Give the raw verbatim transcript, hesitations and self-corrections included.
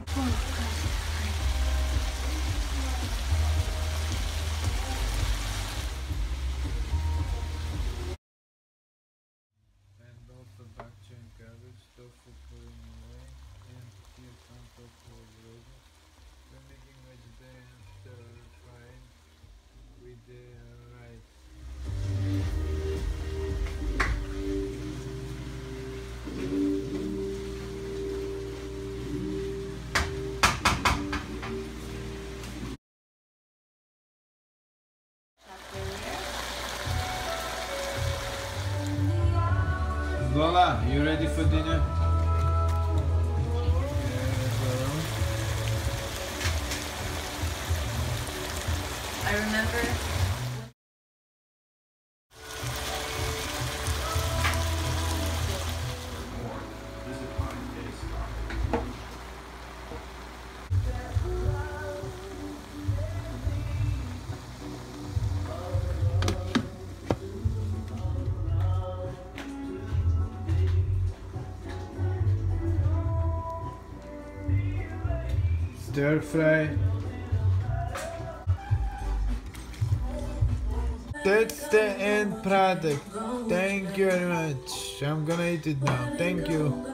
And also bakcha and cabbage, tofu putting away, and here some tofu already. We're making vegetarian stir fried with the rice. Lola, you ready for dinner? I remember Stir fry. That's the end product. Thank you very much. I'm gonna eat it now. Thank you.